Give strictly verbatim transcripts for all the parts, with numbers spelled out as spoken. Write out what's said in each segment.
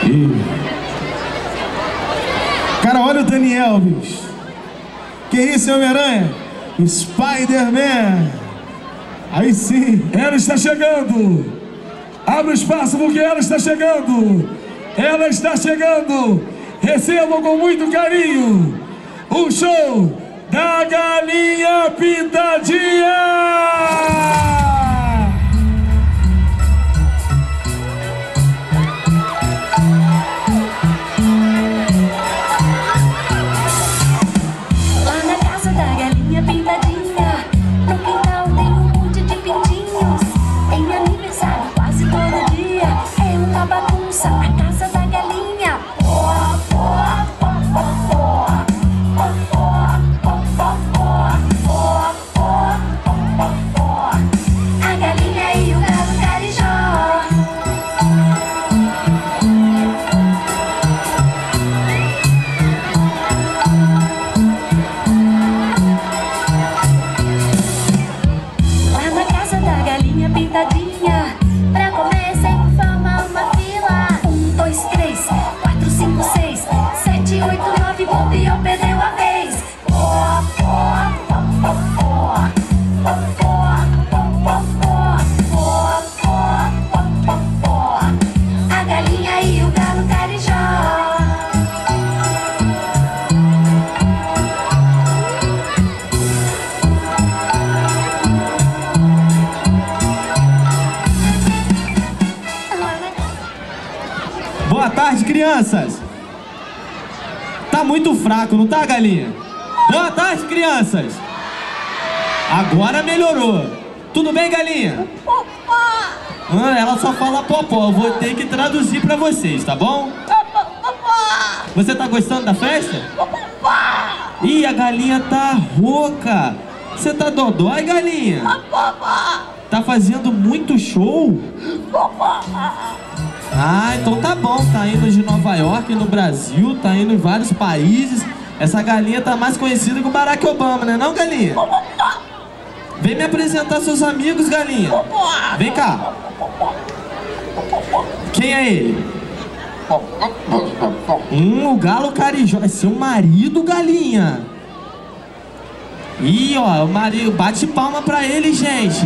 E... Cara, olha o Daniel, bicho. Que isso, Homem-Aranha? Spider-Man. Aí sim, ela está chegando. Abre o espaço porque ela está chegando. Ela está chegando. Recebam com muito carinho o show da Galinha Pintadinha. A casa da galinha. A galinha e o galo carijó. Lá na casa da galinha pintadinha, pra comer sem fama uma fila. Um, dois, três, quatro, cinco, seis, sete, oito, nove, bobeou, perdeu a vez. A galinha e o galo carijó. Boa tarde, crianças. Tá muito fraco, não tá, galinha? Boa tarde, crianças. Agora melhorou. Tudo bem, galinha? Ah, ela só fala popó. Eu vou ter que traduzir pra vocês, tá bom? Você tá gostando da festa? Ih, a galinha tá rouca. Você tá dodói, galinha? Tá fazendo muito show? Ah, então tá bom. Tá indo de Nova York, no Brasil, tá indo em vários países. Essa galinha tá mais conhecida que o Barack Obama, né não, galinha? Vem me apresentar seus amigos, galinha. Vem cá. Quem é ele? Hum, o galo carijó. É seu marido, galinha. Ih, ó, o marido. Bate palma pra ele, gente.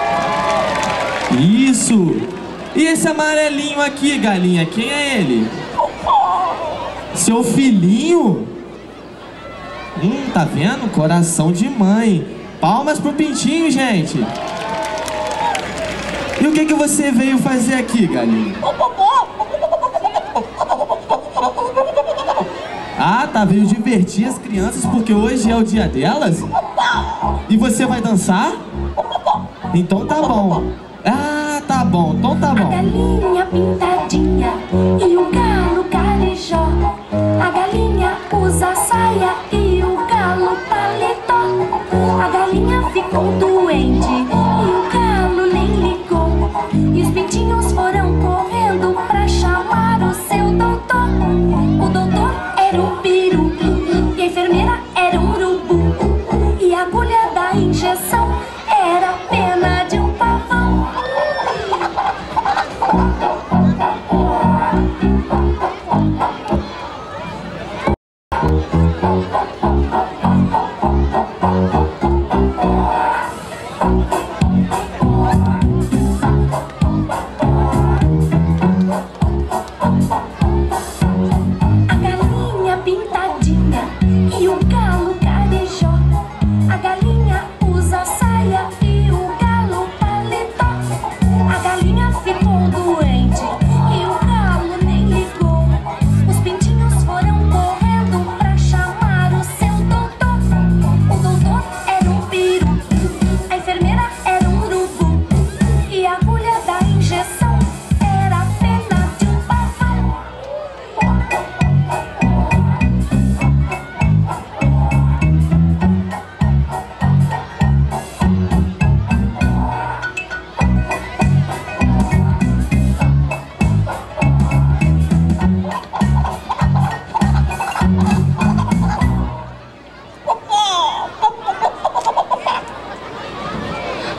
Isso. E esse amarelinho aqui, galinha, quem é ele? Seu filhinho? Hum, tá vendo? Coração de mãe. Palmas pro pintinho, gente. E o que que você veio fazer aqui, galinha? Ah, tá, veio divertir as crianças porque hoje é o dia delas? E você vai dançar? Então tá bom. Ah, tá bom, então tá bom. A galinha pintadinha e o galo carijó. A galinha usa saia e o galo paletó. A galinha ficou doente e o galo nem ligou. E os pintinhos foram correndo pra chamar o seu doutor. O doutor era um peru e a enfermeira era um urubu. E a agulha da injeção era a pena de um pavão. A galinha pintadinha e o galo carijó. A galinha usa saia e o galo paletó. A galinha ficou doente e o galo nem ligou. Os pintinhos foram correndo pra chamar o seu doutor. O doutor era um peru, a enfermeira era um urubu. E a agulha da injeção era a pena de um pavão.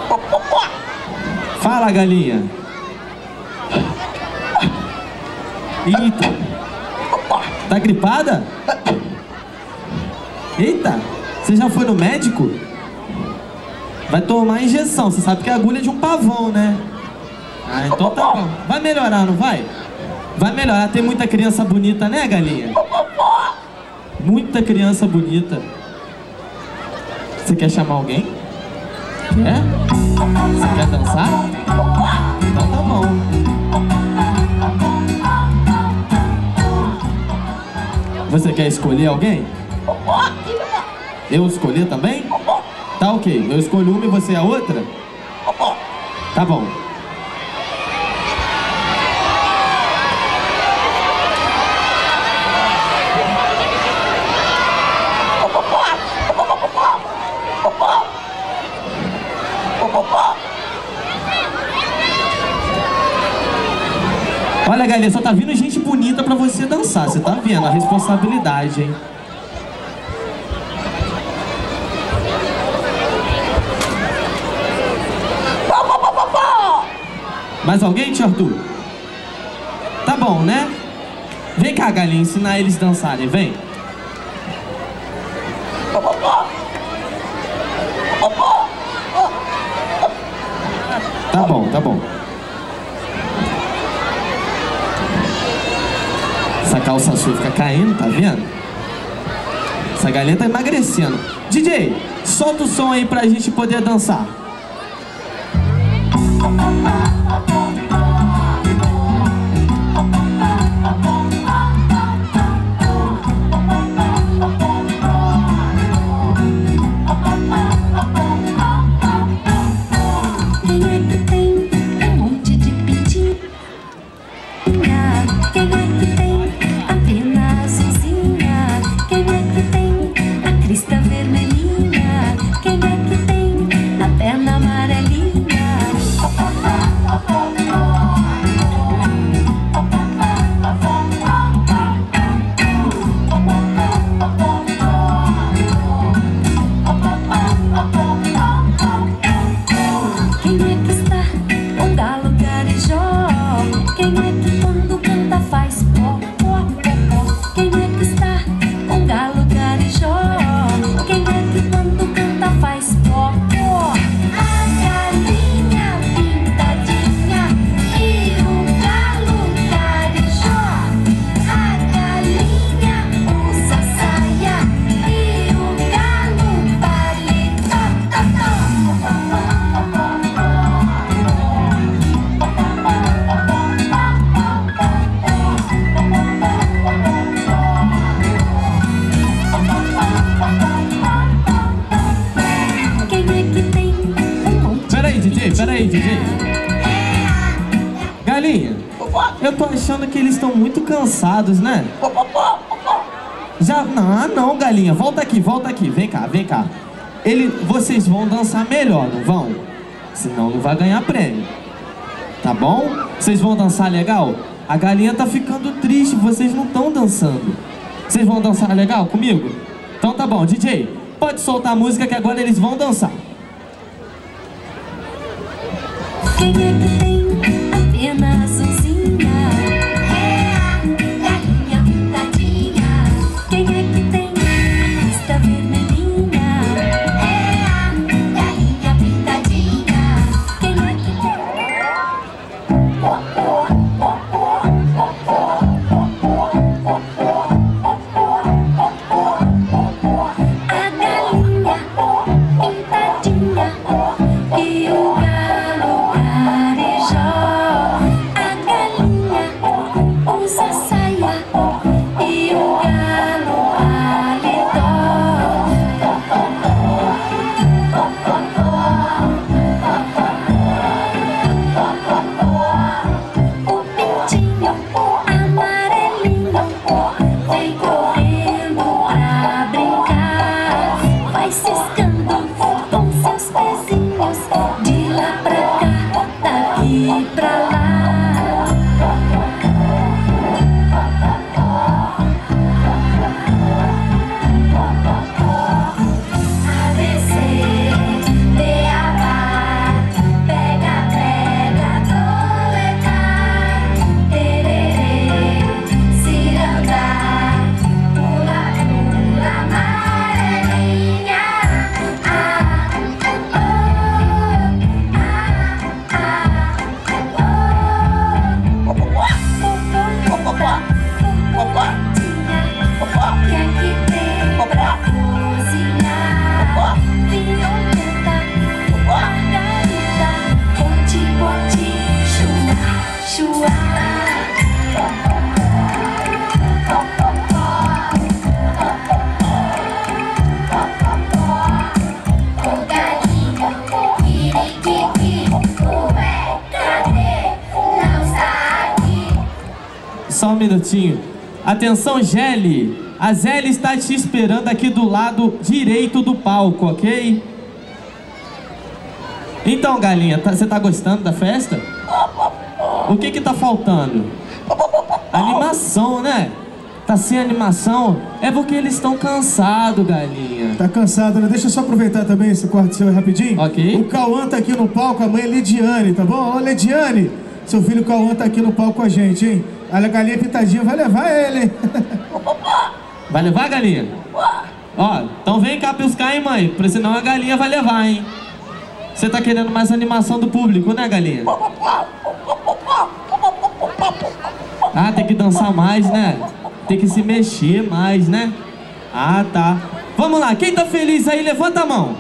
Fala, galinha. Eita. Tá gripada? Eita. Você já foi no médico? Vai tomar injeção. Você sabe que a agulha é de um pavão, né? Ah, então tá bom. Vai melhorar, não vai? Vai melhorar. Tem muita criança bonita, né, galinha? Muita criança bonita. Você quer chamar alguém? Quer? Você quer dançar? Então tá bom. Você quer escolher alguém? Eu escolher também? Tá ok. Eu escolho uma e você a outra? Tá bom. Olha, galera, só tá vindo gente bonita pra você dançar. Você tá vendo a responsabilidade, hein? Mais alguém, tio Arthur? Tá bom, né? Vem cá, galinha, ensinar eles a dançarem, vem. Tá bom, tá bom. Essa calça sua fica caindo, tá vendo? Essa galinha tá emagrecendo. D J, solta o som aí pra gente poder dançar. Peraí, D J. Galinha, eu tô achando que eles estão muito cansados, né? Já... Não, não, galinha. Volta aqui, volta aqui. Vem cá, vem cá. Ele... Vocês vão dançar melhor, não vão? Senão não vai ganhar prêmio. Tá bom? Vocês vão dançar legal? A galinha tá ficando triste, vocês não estão dançando. Vocês vão dançar legal comigo? Então tá bom, D J. Pode soltar a música que agora eles vão dançar. Quem é que tem apenas umzinha? É a galinha pintadinha. Quem é que tem lista vermelhinha? É a galinha pintadinha. Quem é que tem? A galinha pintadinha e o galo carijó. Só um minutinho. Atenção, Gelli. A Zélia está te esperando aqui do lado direito do palco, ok? Então, galinha, tá, você tá gostando da festa? O que que tá faltando? Animação, né? Tá sem animação? É porque eles estão cansados, galinha. Tá cansado, né? Deixa eu só aproveitar também esse corte seu aí rapidinho. Ok. O Cauã tá aqui no palco, a mãe é Lidiane, tá bom? Ô, Lidiane, seu filho Cauã tá aqui no palco com a gente, hein? Olha, a galinha pintadinha vai levar ele, hein? Vai levar, galinha? Ó, então vem cá buscar, hein, mãe? Porque senão a galinha vai levar, hein? Você tá querendo mais animação do público, né, galinha? Ah, tem que dançar mais, né? Tem que se mexer mais, né? Ah, tá. Vamos lá, quem tá feliz aí, levanta a mão.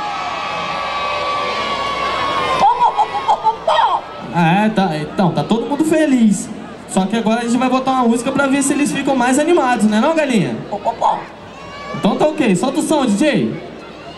Ah, tá. Então, tá todo mundo feliz. Só que agora a gente vai botar uma música pra ver se eles ficam mais animados, né não, galinha? Então tá ok, solta o som, D J.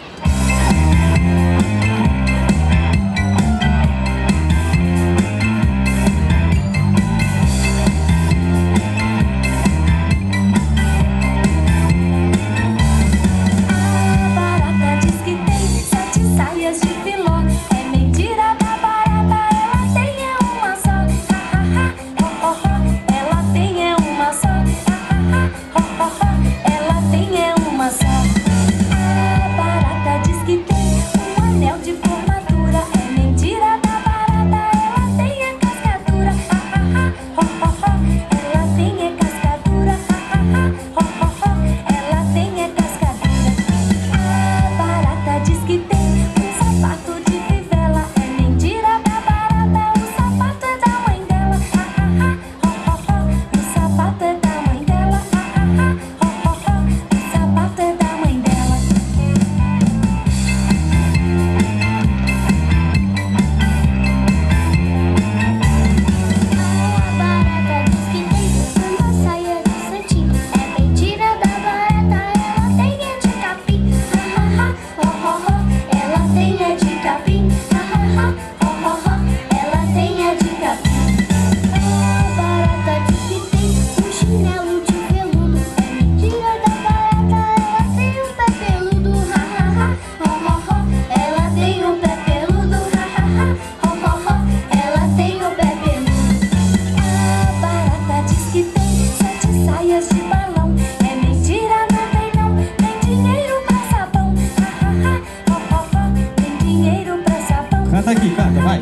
Canta aqui, canta, vai.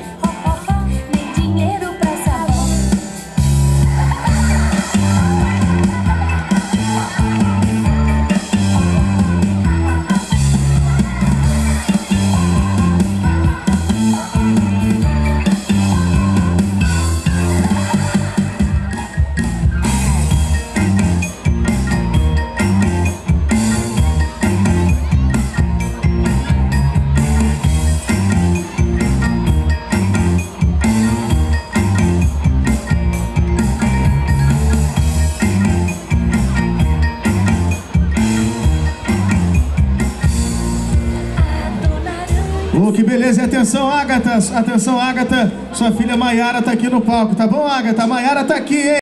Oh, que beleza, e atenção, Ágata, atenção, Ágata, sua filha Maiara tá aqui no palco, tá bom, Ágata? A Maiara tá aqui, hein?